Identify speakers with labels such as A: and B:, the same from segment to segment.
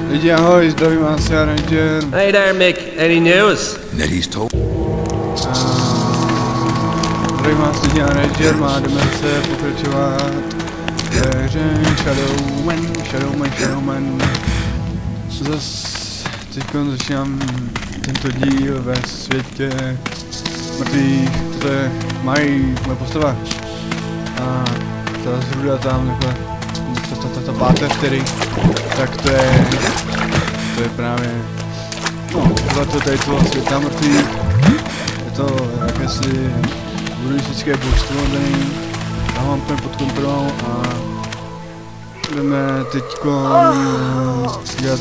A: Lidi ahoj, zdravím vás, já Ranger.
B: Hey there, Mick. Any news?
C: Nettie's told.
A: Zdravím vás, lidi, já Ranger, jdeme se pokračovat ve hře Shadowman. Zas teďko začínám tento díl ve světě mrtvých, to je moje postava. A ta zhruda tam takhle, ta páteř, který, tak to je právě, no, to tady toho světa mrtvých, je to jakési buddhistické božstvo, já mám úplně pod kontrolou a budeme teďko dělat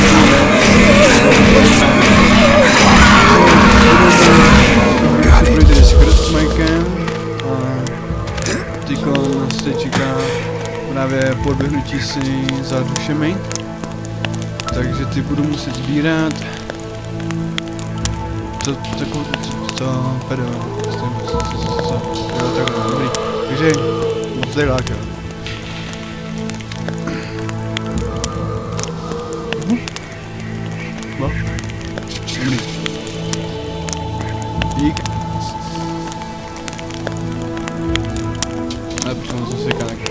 A: s Mikem a teďko nás teď čeká právě podběhnutí si za dušemi, takže ty budu muset sbírat to pedo, takhle, dobrý, takže moc tady láka. No, dobrý. Dík. Ale počkám, co se kánek,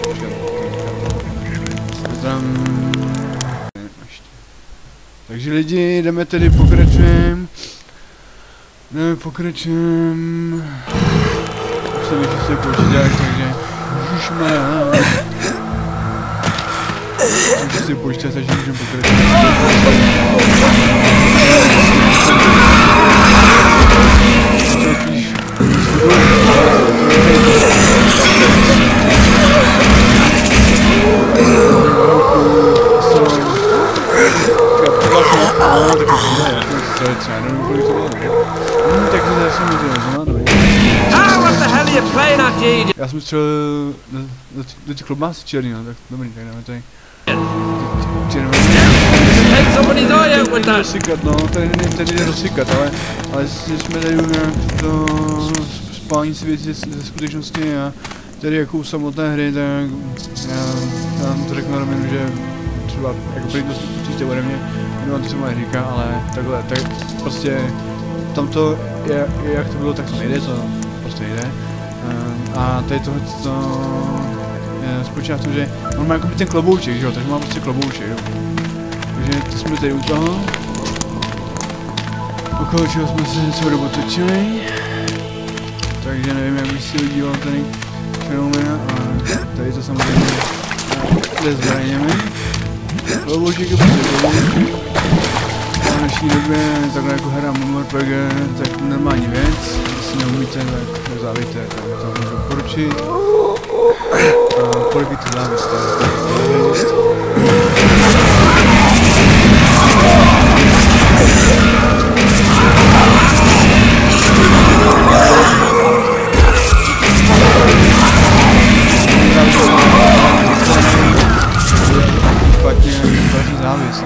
A: takže lidi, jdeme tedy, pokračujeme. Už jsem ještě počíták, takže ježišmarja. Můžu si počítat, takže můžeme pokračovat. Já jsem střelil do těch klobásí černý, no, tak dobrý, tak dáme tady. Rozsykat, no, tady jde rozsykat, ale jsme tady nějak to spálení si věci ze skutečnosti a tady jako u samotné hry, tak já vám to řeknu na rovinu, že třeba jako první to určitě ode mě, nemám to, co moje říká, ale takhle, tak prostě tamto, jak to bylo, tak to nejde, to prostě nejde. A tady tohle spočívá v tom, že on má jako ten klobouček, že jo, takže má prostě klobouček, jo. Takže to jsme tady u toho. Okolo čeho jsme se něco dobu točili. Takže nevím, jak bych si udíval tady fenomena a tady to samozřejmě nezbrajněme. Klobouček je prostě klobouček. V dnešní době takhle jako hra MMORPG, tak normální věc. Jestli neumíte, tak nezávíte, tak to můžu doporučit. Kolik je to závisté? Špatně závis.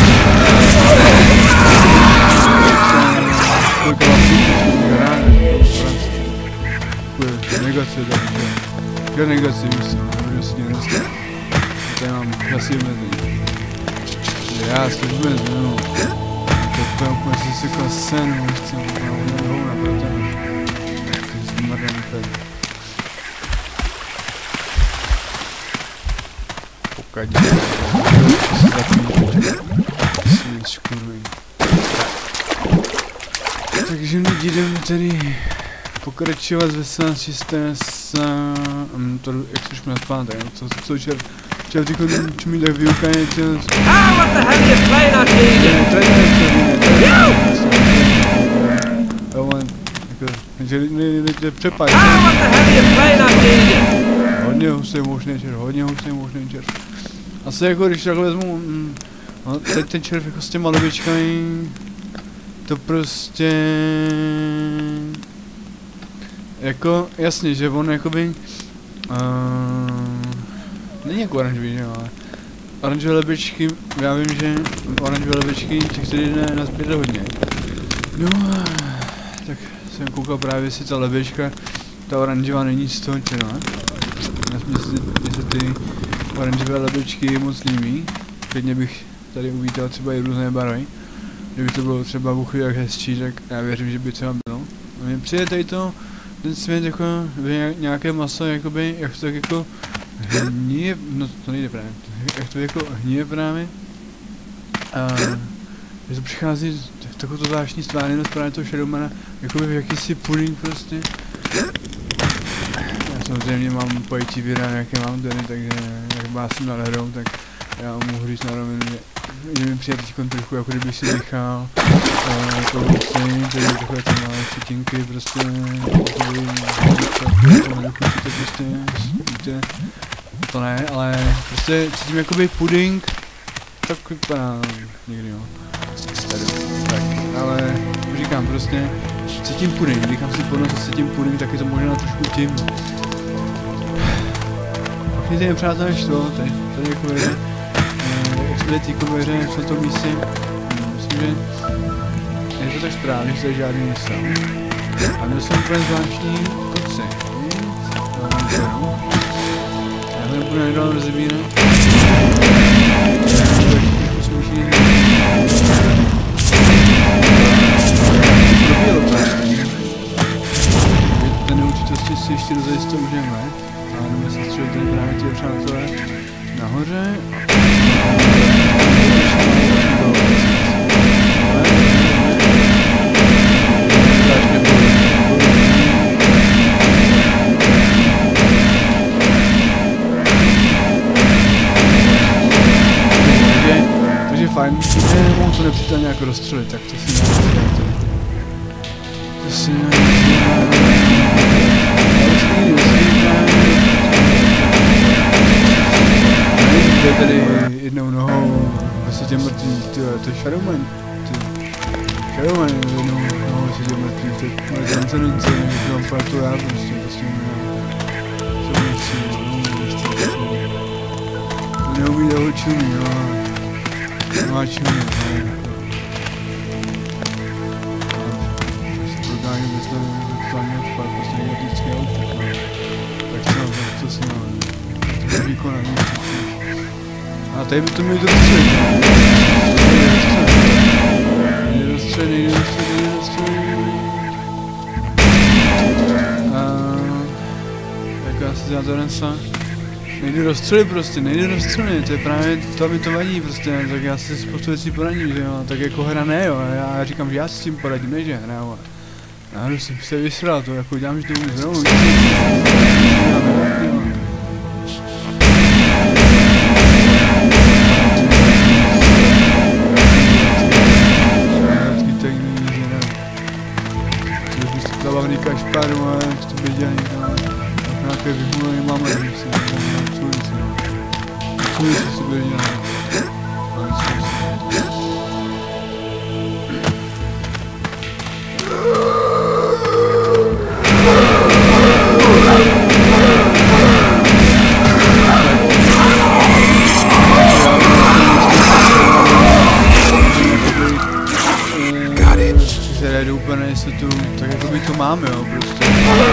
A: Negace, takže negace, budu si dělat. Tady mám asi omezení. Já si to vůbec nevím. To je úplně si sekla sen, už jsem nehouna pro ten. Takže jsem marný tady. Pokaď. Si zapíš. Si neškuruj. Takže lidi, jdeme tady pokračovat z Vesela čisté to, jak jsi už měl spát, tak co čert tyko čumí tak vyukají těl...
B: What the hell are you playing on,
A: DJ? Takže přepaj.
B: What the hell are you playing on, DJ?
A: Hodně hustý možný čert, Asi jako když takhle vezmu, no, teď ten červ jako s těma lebičkami, to prostě... Jako, jasně, že on jakoby... není jako oranžový, že jo, ale... Oranžové lebičky, já vím, že oranžové lebičky těch tady jde nazbírat hodně. No, tak jsem koukal právě, jestli ta lebička, ta oranžová není z toho červa. Mně se ty oranžové lebičky moc líbí. Klidně bych tady uvítal třeba i různé barvy. Kdyby to bylo třeba buchy jak hezčí, tak já věřím, že by třeba bylo. A mně přijde tady to, ten svět jako nějaké maso, jakoby, jak to tak jako hníje, no to nejde právě, jak to jako hníje právě. A že to přichází takovou zvláštní stvárněnost právě toho Shadowmana, jakoby v jakýsi puding prostě. Já samozřejmě mám pojetí víra, jaké mám tady, takže jak vás jsem nahledou, tak já mohu říct na rovinu, že mi přijde teď trochu, jako kdybych si nechal to věci, tady takové ty malé třetinky, prostě, víte, to ne, ale prostě cítím jakoby puding, tak vypadá někdy, jo, tady, tak, ale říkám prostě, cítím puding, říkám si podnos a cítím puding, tak je to možná trošku tím. Pak mě ty nepřátelé štvo, tady jako vede, jak se týko ve hře v tomto místě, myslím, že je to tak správně, že se žádný nestal. A měl jsem úplně zvláštní pocit, já to nebudu nedal rozebírat. Ten neurčitosti si ještě dozajist to můžeme, ale jdeme se střelit tady právě ty přátelé nahoře. Takže fajn, nemohu to nepřítel nějak rozstřelit, tak to si nějak to si to je tady jednou nohou vlastně mrtvý, to je Shadowman, Shadowman je jednou nohou vlastně mrtvý, to je transcendence, když vám pamatuju já prostě neumí toho čumí, jo, nemá čumí, Orgány vystavili totálně odpad, prostě negotický auto, tak co si máme, to je výkonný. A tady by to měli to rozstřelit. Nejde rozstřelit. Tak já si to nesla. Nejde rozstřelit prostě, nejde rozstřelit, to je právě to, mi to vadí prostě, tak já si spoustu věcí poradím, že jo, tak jako hra ne jo, já říkám, že já si s tím poradím, ne že hra jo. Já jdu si se vysral to, jako dělám, že to umím znovu. Zabavný kašparu, ale jak to viděli, nějaké vyhulené mamady, si na čulici. Čulici si byli dělali. Které jdu úplně nejistotu, tak jako by to máme, jo, prostě.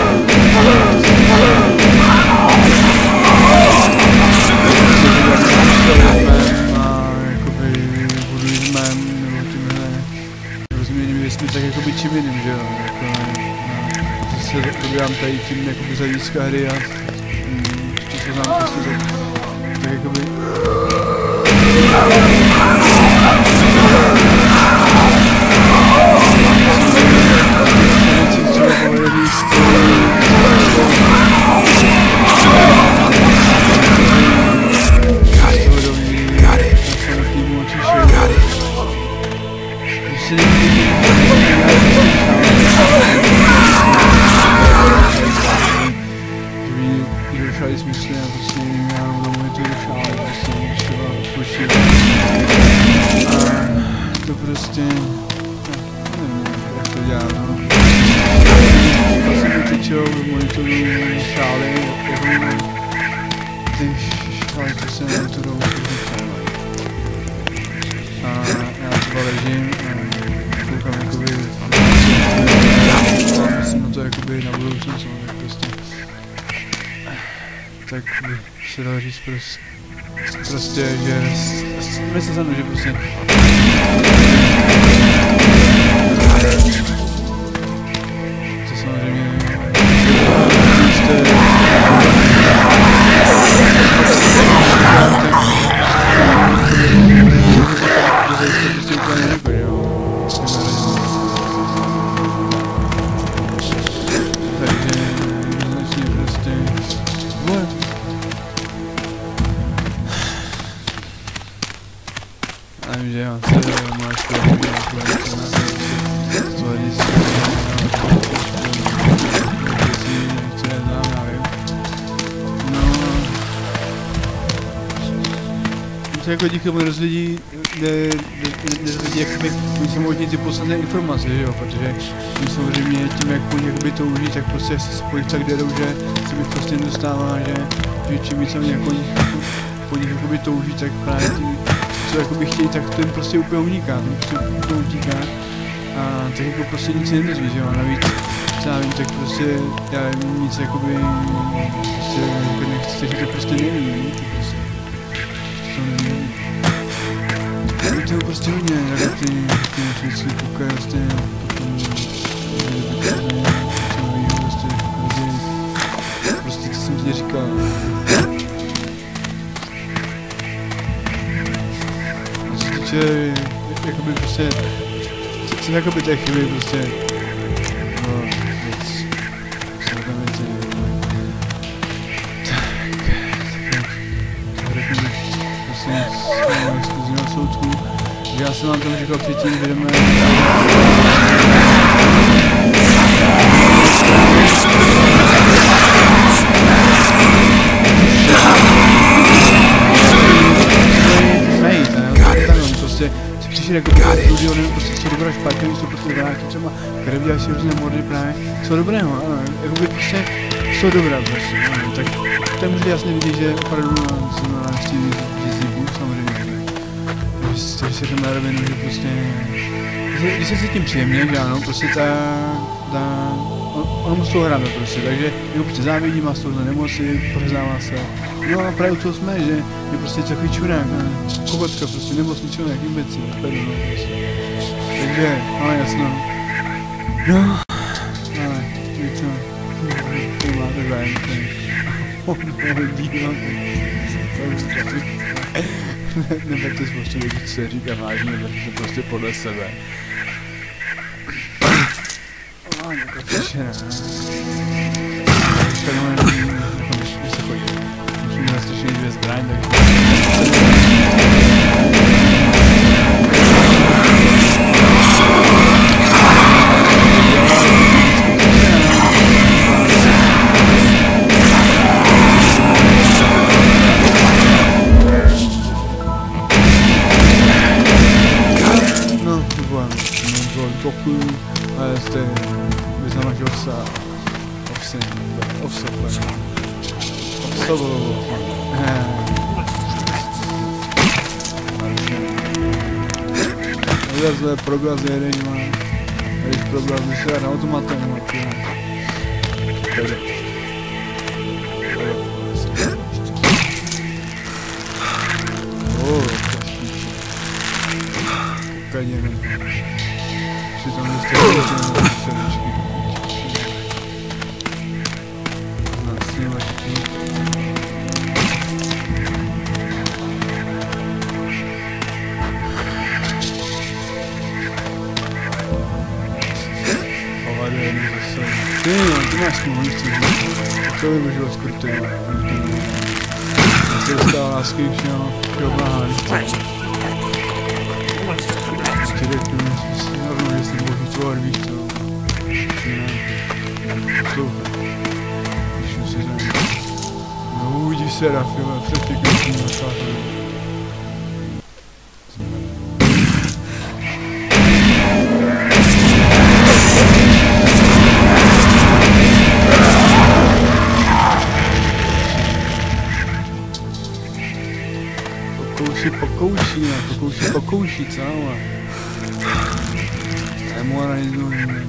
A: A jakoby buduismem, nebo tímhle rozuměním věcmi, tak jakoby čím jiným, že jo, jako se dobírám tady tím jakoby z hlediska hry a to se znám prostě tak jakoby došali smysly a prostě já mám to došále, prostě třeba počít. A to prostě, nevím, jak to dělá, no. Vlastně vytečou do monitoru šály, jako ty šály prostě na monitoru šály. A já třeba ležím a koukám jakoby, myslím na to jakoby na budoucnost, tak prostě. Tak by se dalo říct prostě prostě, že myslel jsem, že prostě to samozřejmě prostě úplně nebyl, jo. Takže jednoznačně prostě vole. Já vím, že já se máš to to jako díky tomu rozvědí, jakoby, oni jsou možný ty podstatné informace, že jo, protože oni samozřejmě tím, jak oni jakoby touží, tak prostě se spojí tak derou, že se mi prostě nedostává, že čím víc oni jako po nich jakoby touží, tak právě tím, co jakoby chtějí, tak to jim prostě úplně uniká, to prostě utíká a tak jako prostě nic nedozví, že jo, a navíc, co já vím, tak prostě já nic jakoby, prostě jako nechci, že to prostě neví, to prostě. To je prostě hodně, jak ty vždycky koukají prostě potom prostě co jsem ti říkal. A co se týče, jakoby prostě, co jakoby té chyby prostě, no, věc, jsou tam věci, tak řeknu, prostě exkluzivního soudku, že já jsem vám tam říkal předtím, že jdeme... Prostě si přišli jako studio, nevím, prostě jsou dobré špatně, jsou prostě vráky třeba, které dělají si různé mordy právě, jsou dobrého, ano, jakoby prostě jsou dobré prostě, ano, tak to můžete jasně vidět, že opravdu jsem na návštěvě jezdíků, samozřejmě, že se tam na rovinu, že prostě, když se cítím příjemně, že ano, prostě ono mu z toho hráme prostě, takže jeho prostě závidí, má z toho nemoci, prohřává se. No a právě u toho jsme, že je prostě takový čurák, kokotka prostě, nemocničil nějaký věci, pevno prostě. Takže, ale jasno. No, ale, víš co, to máte zájem, neberte prostě lidi, co se říká vážně, neberte to prostě podle sebe. Včera. Teďka nemám se chodí. Už měla strašně dvě zbraň, takže... No, to bylo toku, ale jste... Vyznamáš ovsa, zle proglaz jedeš, má. Když proglaz vysvět na automatem, má ty. Tady. Koukajně, ne. Přitom jste srdečky. Ty máš smůlu, nechci říct. To by bylo skruté. Já se dostala lásky, už jo, bláhá, nechci. Ti řeknu, že jsem boží tvor, víš co. Poslouchej. Píšu si řádně. No uvidíš se, Rafile, před pěkným nasátem. Pokouší, co? Demoralizují mě.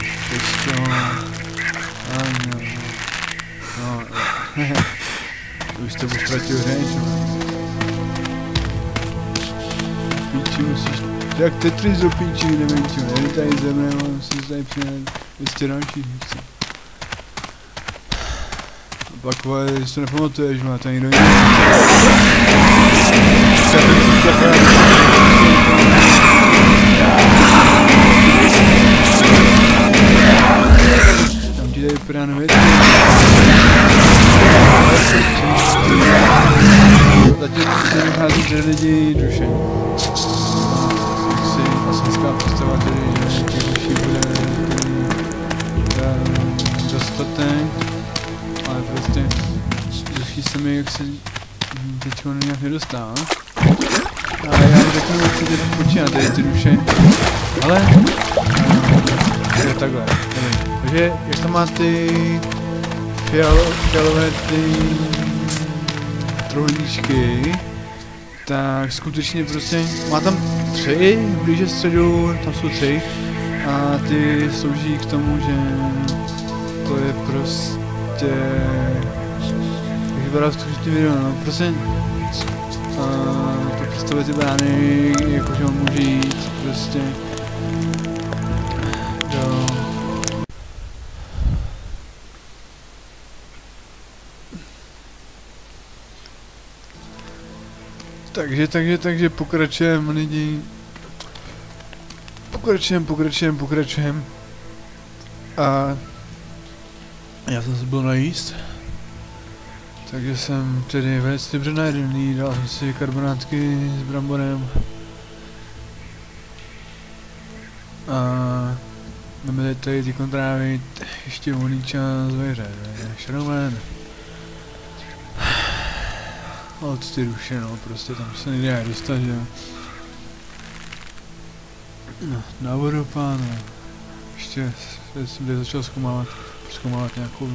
A: Teď to... No. Už jste ustratil řeč, píči musíš, jak Tetris do píči, nevím čo, jeli tady zemře, musíš tady přinést 200 dalších, víc. A pak vole, když to nepamatuješ, má tady někdo jiný. Tam ti tady vypadá na věci. Zatím se vychází, že lidi duše. Asi asenská představa tedy, že těch duší bude dostatek. Ale prostě duší se mi jak se teďko nějak nedostává. Ale já mu řeknu, jak se teď počíná tady ty duše. Ale je takhle, nevím. Takže jak tam má ty fialové ty trojuhelníčky, tak skutečně prostě má tam 3, blíže středu, tam jsou 3 a ty slouží k tomu, že to je prostě jak vypadá skutečně video, no prostě to představuje ty brány, jakože on může jít prostě do takže pokračujeme lidi. Pokračujeme. A já jsem se byl najíst. Takže jsem tedy velice dobře najedený, dal jsem si karbonátky s bramborem. A jdeme tady ty kontrávit ještě volný čas vejře, šromen. Od ty duše, no, prostě tam se nejde dostat, že jo. No, na vodu, pánu. Ještě jsem tady začal zkoumávat nějakou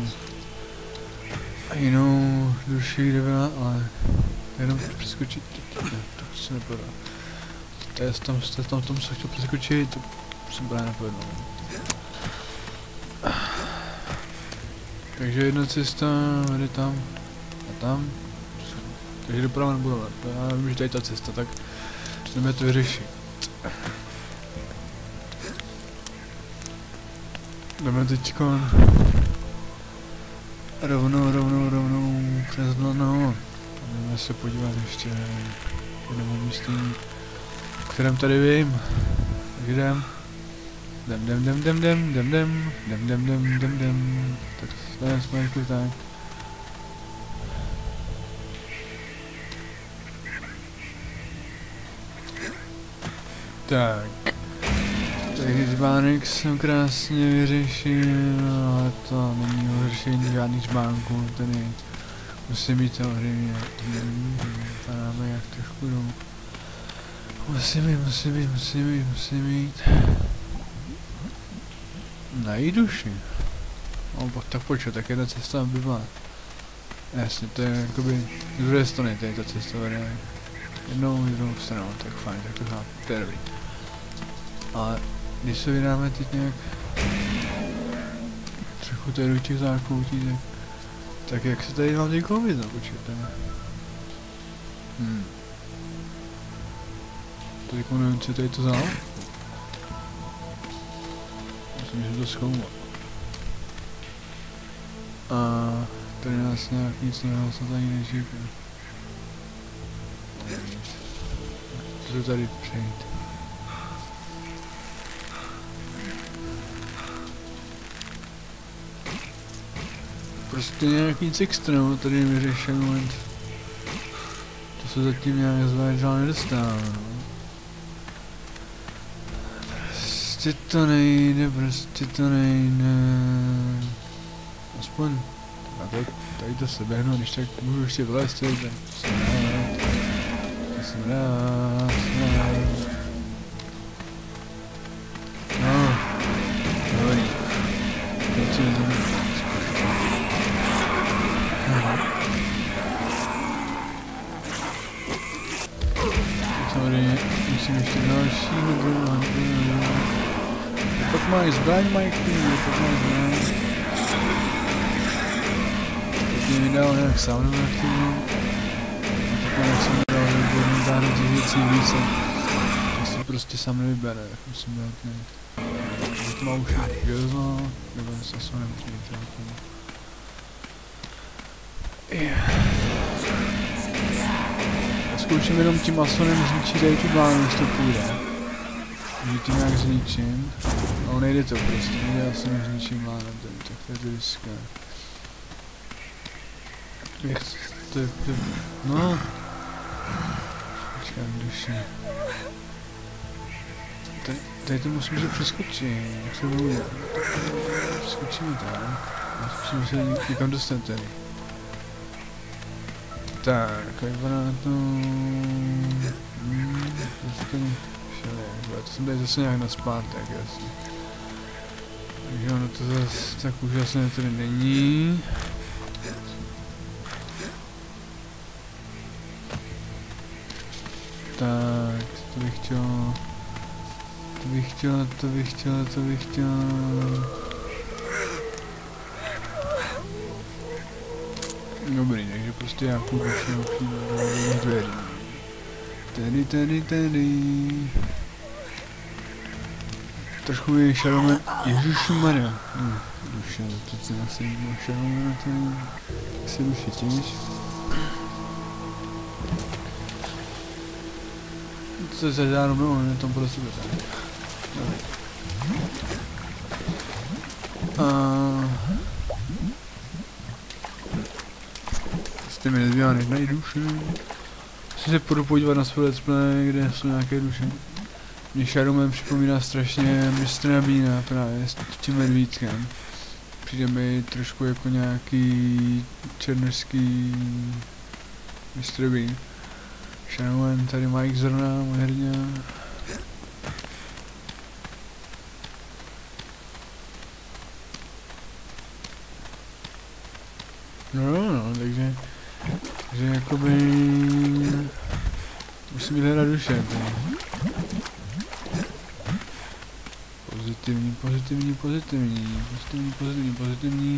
A: jinou duši, kde byla, ale jenom přeskočit, to se nepovedlo. Tam se chtěl přeskočit, to jsem právě nepovedl. Takže jedna cesta vede tam a tam. Takže doprava nebudu, já vím, že tady ta cesta, tak jdeme to vyřešit. Jdeme teďko rovnou přes dlanou. Jdeme se podívat ještě jednomu místní, o kterém tady vím. Tak jdem. Jdem. Tak jsme jako tak. Tak. Takže žbánek jsem krásně vyřešil, ale to není o řešení žádných žbánků, tedy musím být samozřejmě, vypadáme jak trošku jdou. Musím jít. Najít duši. No tak počkat, tak jedna cesta by byla. Jasně, to je jakoby z druhé strany, tady ta cesta vede. Jednou stranou, tak fajn, tak to chápu, to je dobrý. Ale když se vydáme teď nějak trochu tady do těch zákoutí, tak jak se tady mám někoho vidět, počkejte. To jako nevím, co tady to vzal. Myslím, že to zkoumat. A tady nás nějak nic nevím, snad ani nečeká. Jdu tady přejít. Prostě nějak nic extra, tady vyřešen moment. To se zatím nějak zvlášť žádný nedostává. Prostě to nejde. Aspoň tady to se běhnu, když tak můžu ještě vlézt, tak jsem rád. No, dobrý. Samozřejmě musím ještě dalšího druha. Pak máš zbraň, Mikey, pak máš zbraň. mi dal nějak saunu aktivnou. A takhle jak jsem dal výborný zároveň těch věcí více. To si prostě sám nevybere, jak musím dát nějak. To má už železno, nebo se aspoň nemusím třeba k tomu. Zkouším jenom tím asonem zničit tady tu blánu, když to půjde. Že tím nějak zničím. No nejde to prostě, nejde asonem zničím blánu, tak to je to riské. Jak to je, no. Počkám duše. Tady to musím se přeskočit, jak se to udělat. Přeskočíme tak. Musím se někam dostat tady. Tak, vypadá to... To jsem tady zase nějak naspátek, jasně. Takže ono to zase tak úžasné tady není. Tak, to bych chtěl... To bych chtěl... Dobrý, takže prostě já půjdu do dveří. Tady. Trošku mi Shadowman... Ježišmarja. Duše, teď se nasadím Shadowmana tady. Se duše těž. Co se dá rovnou, ne tam pro sebe tak. Jste mi nezbývá než najít duše. Musím se půjdu podívat na svůj let's play, kde jsou nějaké duše. Mě Shadowman připomíná strašně mistra Beana právě s tím medvídkem. Přijde mi trošku jako nějaký černošský Mr. Bean. Shadowman, tady Mike zrovna, můj hrdina. No, takže jakoby... Musím hledat duše, tady. Pozitivní.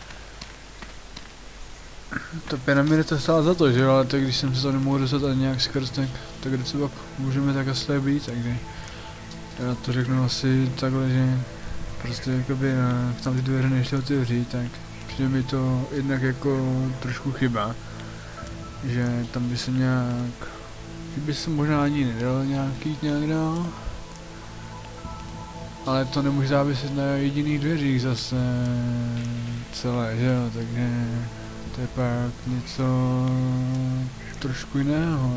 A: Ta pyramida to stála za to, že jo, ale tak když jsem se to nemohl dostat ani nějak skrz, tak kde se pak můžeme tak asi tak být, takže já to řeknu asi takhle, že prostě jakoby tam ty dveře než to otevřít, tak přijde mi to jednak jako trošku chyba, že tam by se nějak, že by se možná ani nedalo nějak dál. Ale to nemůže záviset na jediných dveřích zase celé, že jo, takže to je pak něco trošku jiného,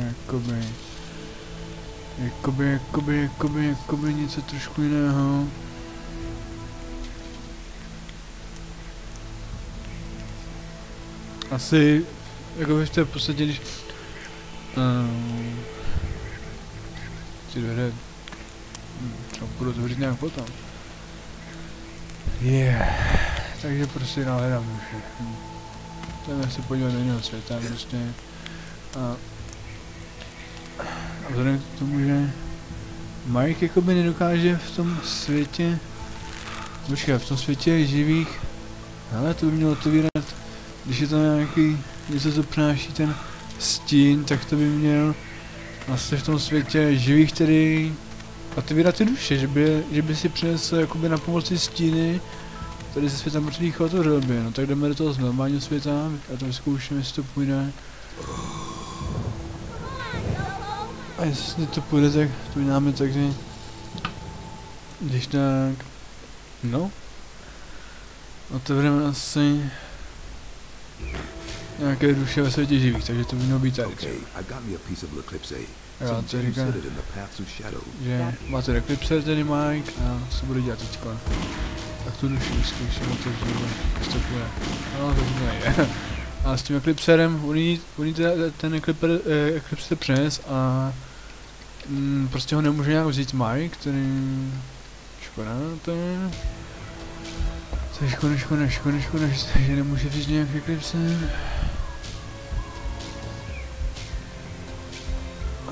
A: jakoby něco trošku jiného. Asi, jakoby v té podstatě, když ty dveře třeba budu otevřít nějak potom. Takže prostě nahledám už. Jdeme se podívat do jiného světa prostě. A vzhledem k tomu, že Mike jakoby nedokáže v tom světě, v tom světě živých, ale to by mělo otevírat, když je to nějaký něco, co přináší ten stín, tak to by měl vlastně v tom světě živých tedy otevírat ty duše, že by si přinesl jakoby na pomoci stíny tady ze světa mrtvých otevřel by, no tak jdeme do toho z normálního světa a to zkoušíme, jestli to půjde. A jestli to půjde, tak to uděláme tak, že když tak, no, otevřeme asi nějaké duše ve světě živých, takže to by mělo být tady. Jo, to říká, že máte Eclipser tady Mike a co bude dělat teďka. Tak tu duši zkouším otevřít, jestli to půjde. No, to nejde. A s tím Eclipserem, oni ten Eclipser přines a prostě ho nemůže nějak vzít Mike, který... Škoda, to je... To je škoda, že nemůže vzít nějak Eclipser.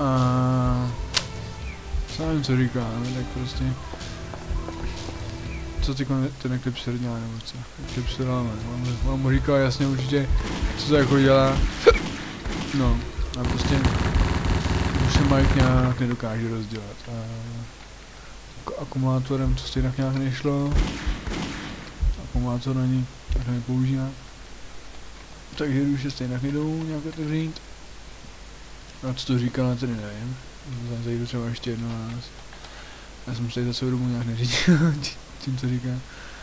A: A... Co nevím, co říká, no, tak prostě... co ty ten Eclipse dělá, nebo co? Eclipse dáme, on mu říká jasně určitě, co to jako dělá. No, a prostě už se Mike nějak nedokáže rozdělat. Akumulátorem to stejně nějak nešlo. Akumulátor ani tak nepoužívá. Takže už se stejně nejdou nějak otevřít. A co to říkala, tedy nevím. Zajdu třeba ještě jedno na nás. Já jsem tady za svou dobu nějak neřídil, tím to říká.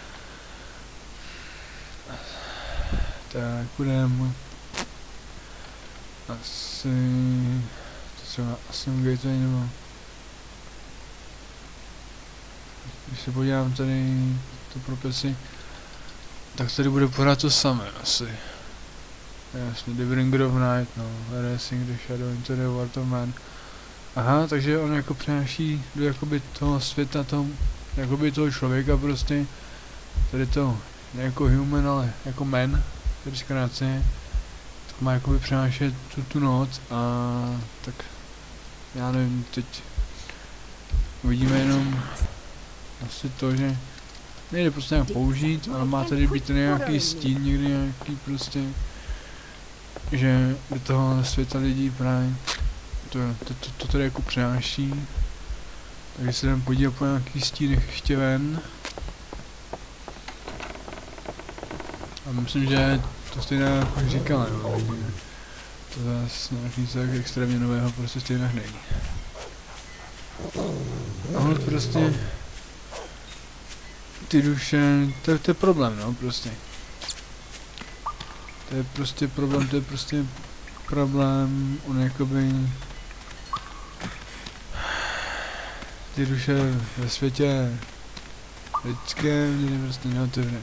A: Tak, půjdeme. Asi... To třeba asi gateway nebo... Když se podívám tady to propisy, tak tady bude pořád to samé asi. Jasně, The Bringer of Night, no, Racing the Shadow into the World of Man. Aha, takže on jako přináší do jakoby toho světa, toho, jakoby toho člověka prostě, tady to, ne jako human, ale jako man, tedy zkráceně, tak má jakoby přinášet tu noc a tak, já nevím, teď uvidíme jenom asi to, že nejde prostě nějak použít, ale má tady být nějaký stín, někdy nějaký prostě, že do toho světa lidí právě to tady jako přináší. Takže se jdem podívat po nějakých stínech ještě ven. A myslím, že to stejně jako říkala, jo, to zase nějak nic tak extrémně nového prostě stejně není. Ale prostě ty duše, to je problém, no, prostě. To je prostě problém, on jakoby ty duše ve světě lidském, kdy prostě neotevře.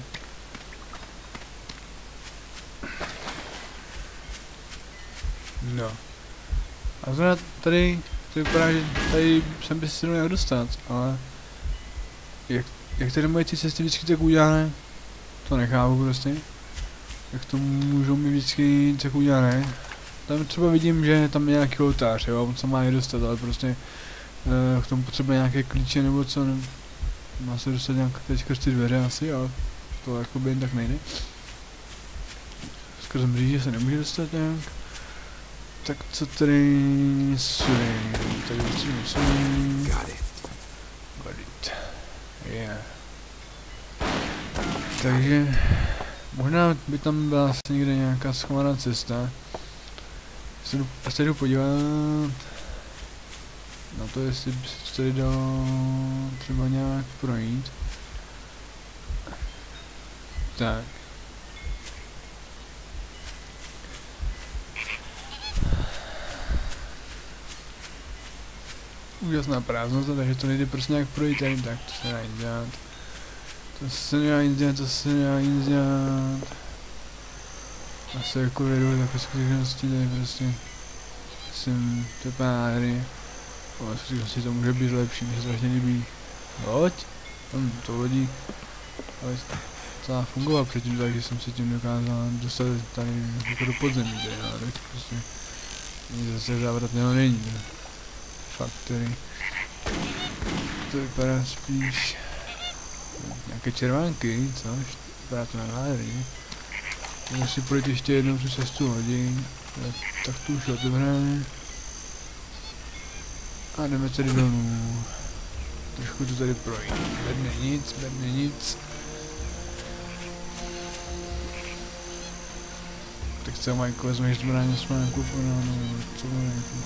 A: No. A zrovna tady, to vypadá, že tady jsem by si nějak dostat, ale jak tady moje ty cesty vždycky tak udělané, to nechápu prostě. Jak to můžou mi vždycky tak udělané. Tam třeba vidím, že tam je nějaký oltář, jo, on se má je dostat, ale prostě k tomu potřebuje nějaké klíče nebo co, ne, má se dostat nějak teďka ty dveře asi, ale to jakoby jen tak nejde. Skrze mříže se nemůže dostat nějak. Tak co tady jsou? Tady jsou. Got it. Yeah. Takže možná by tam byla asi někde nějaká schovaná cesta. Já se jdu podívat na to, jestli by se tady dalo třeba nějak projít. Tak. Úžasná prázdnota, takže to nejde prostě nějak projít ani tak, to se nedá nic dělat. To se nedá nic dělat. Asi jako vědu takové skutečnosti, tady prostě jsem tepá hry. Ale skutečnosti to může být lepší, mi se strašně líbí loď. To lodí, ale celá fungovala předtím, takže jsem se tím dokázal dostat tady jako do podzemí, tady, ale tak prostě nic zase závratného není. Fakt tady to vypadá spíš nějaké červánky, což vypadá to na nádherně. Můžeme si projít ještě jednou tu cestu hodin, tak tu už otevřeme. A jdeme tady dolů. Trošku to tady projít. Bedne nic. Tak co, Majko, vezmeš zbraně s mým kuponem, nebo co bude jako.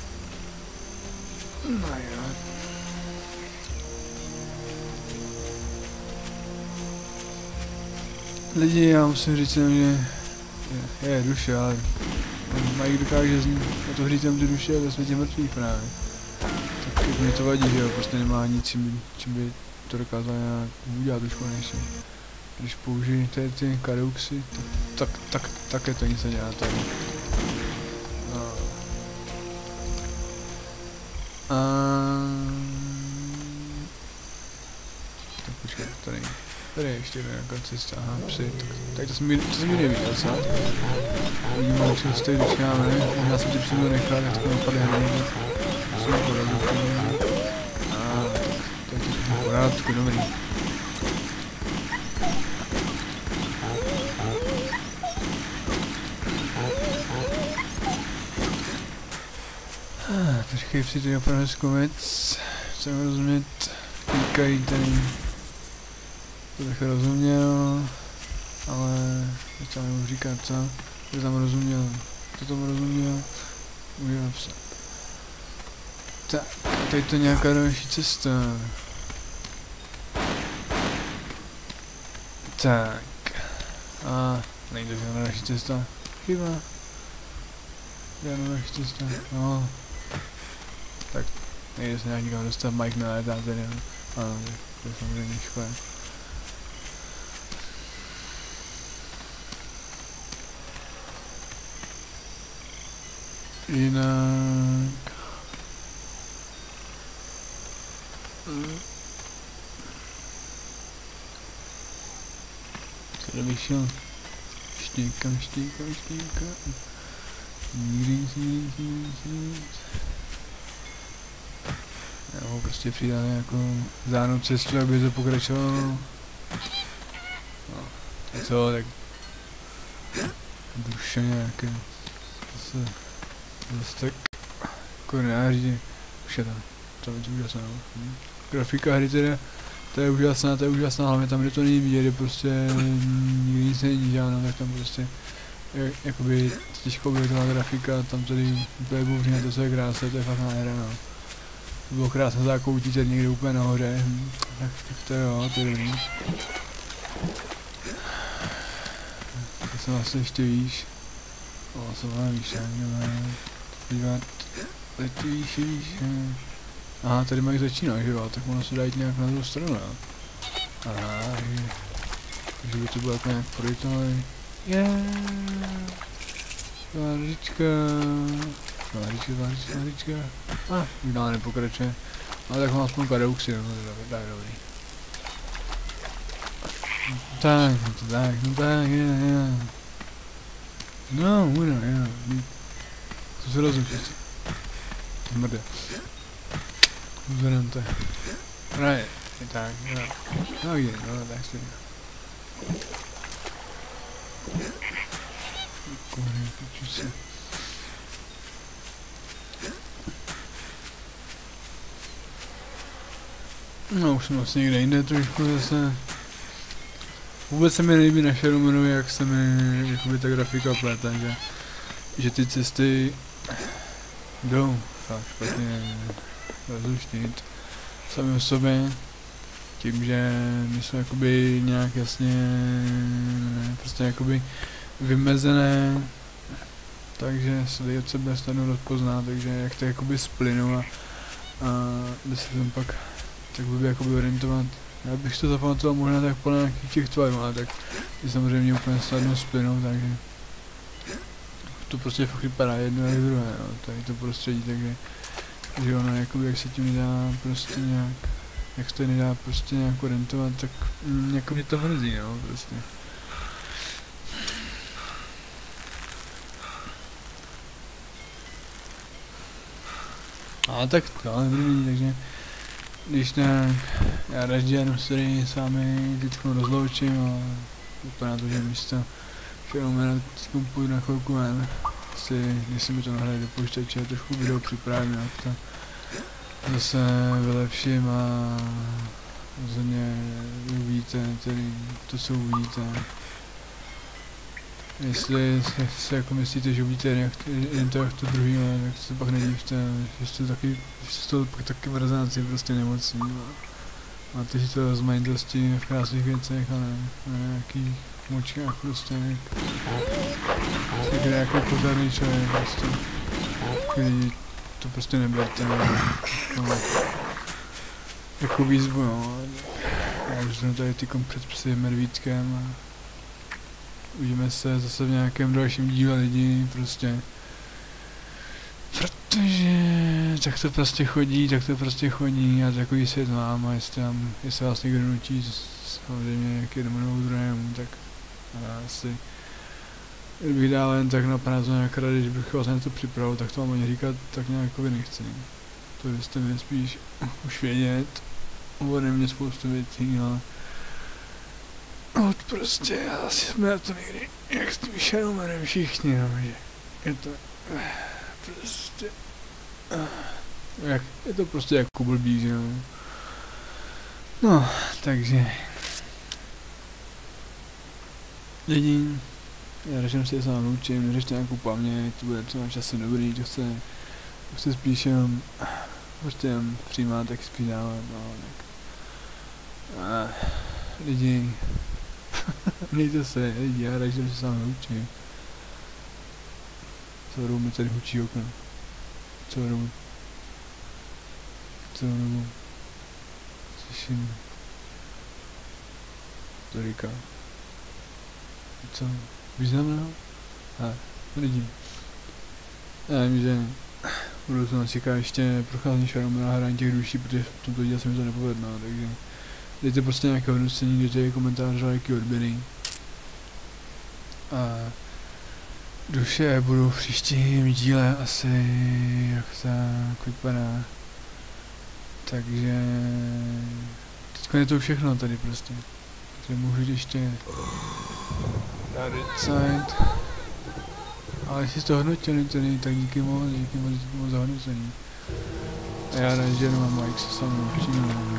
A: No jo. Lidi, já musím říct jenom, že je duše, ale Mike dokáže otevřít jenom ty duše ve světě mrtvých právě. Tak jako mě to vadí, že jo, prostě nemá nic, čím by to dokázal nějak udělat už konečně. Když použiji ty kadeuxy, tak je to nic nedělá tady. No. Tak počkej, tady je ještě nějaká cesta, aha, psy, tak to jsem mi neviděl, co? Uvidíme, jak se tady dočkáme, možná jsem ty psy měl nechat, jak to napadne hned. A tak to je v pořádku, dobrý. Počkej, si to opravdu věc, chceme rozumět, týkají tady, to bych rozuměl, ale teď tam nebudu říkat co, to tam rozuměl, to tomu rozuměl, můžu napsat. Tak, tady to nějaká další cesta. Tak, a nejde žádná další cesta, chyba. Žádná další cesta, no. Tak, nejde se nějak nikam dostat, Mike nelétá tedy, ano, to je samozřejmě škoda. Jinak... Co bych šel? Štíkám. Nikdy nic. Já ho prostě přidáme jako zánou cestu, aby to pokračovalo. No, tak co, tak... Duše nějaké... Zase tak... Koordináři... Už je tam. To je úžasná. Grafika hry teda... To je úžasná, hlavně tam, kde to není vidět, je prostě... Nikdy nic není žádná, tak tam prostě... Jakoby těžko objevitelná grafika, tam tady úplně bouříme, to co je krásné, to je fakt nádhera, no. To bylo krásné zákoutí tady někde úplně nahoře, tak to jo, to je dobrý. To se vlastně ještě víš. O, co máme výš, podívat. Teď výš. Aha, tady mají začíná, že jo, tak ono se dá jít nějak na druhou stranu, jo. Aha, takže by to bylo jako nějak projitelné. Várička. Už dále nepokračuje. Ale tak mám aspoň kadouxy, no tak dobrý. Tak, je. No, jo. Co se rozumí? Mrde. Vzhledem to. Right, tak, no je, no tak si. Se. No už jsem vlastně někde jinde trošku zase. Vůbec se mi nelíbí na Shadowmanovi, jak se mi jakoby ta grafika plete, že ty cesty jdou fakt špatně rozluštit sami o sobě. Tím, že jsou jakoby nějak jasně prostě jakoby vymezené, takže se tady od sebe snadno rozpozná, takže jak to jakoby splynou a jde se tam pak tak by jakoby orientovat. Já bych to zapamatoval možná tak podle nějakých těch tvarů, ale tak je samozřejmě úplně snadno splynou, takže to prostě fakt vypadá jedno jak druhé, no, tady to prostředí, takže že ono jakoby jak se tím nedá prostě nějak, jak se to nedá prostě nějak orientovat, tak jako mě to mrzí, no, prostě. A tak to ale dobrý, takže když tak já Ražděn se s vámi teďko rozloučím a vypadá to, že místo Shadowmana teďko půjdu na chvilku ven. Když se mi to nahraje do počítače, trošku video připravím, jak to zase vylepším a rozhodně uvidíte, tedy to co uvidíte. Jestli se jako myslíte, že uvidíte jen to jak to druhý, tak se pak nedívte, že jste to pak taky v rezonanci prostě nemocní. Máte si to rozmanitosti v krásných věcech, ale na nějakých močkách prostě někde jako pozorný člověk prostě, který to prostě neberte jako výzvu, no. Já už jsem tady tykom před psem medvídkem a uvidíme se zase v nějakém dalším díle lidi, prostě. Protože tak to prostě chodí a takový svět mám a jestli vás někdo nutí samozřejmě k jednomu nebo druhému, tak asi kdybych dál jen tak na prázdno nějak rady, když bych vás na to připravil, tak to vám ani říkat tak nějak nechci. To byste měli spíš už vědět, ode mě spoustu věcí, ale prostě asi jsme na to někdy jak s tím Shadowmanem všichni, no, že je to prostě Jak, je to prostě jako blbý, že jo. No, takže... Lidi, já řeším si, že se vám loučím, neřešte nějakou paměť, to bude třeba časem dobrý, to chce spíš jenom... Prostě jen přijímat, jak zpídávat, no, tak... Lidi... Mějte se, lidi, já řeším, že se vám loučím. Celou dobu mi tady hučí okno. Celou dobu. Slyším. To říká. Co? Významného? Lidi. Já vím, že budu nás čeká ještě procházení šarmu na hraní těch duší, protože v tomto díle se mi to nepovedlo, takže dejte prostě nějaké hodnocení, dejte komentáře, lajky, odběry. A duše budou v příštím díle asi, jak tak vypadá. Takže teďka je to všechno tady prostě. Takže můžu ještě dát side. Ale jestli jste to hodnotili tady, tak díky moc za hodnocení. A já rád, že mám like se samou všichni.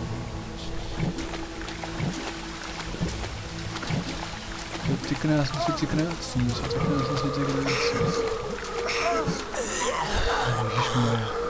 A: Ty krásný. Ježišmarja.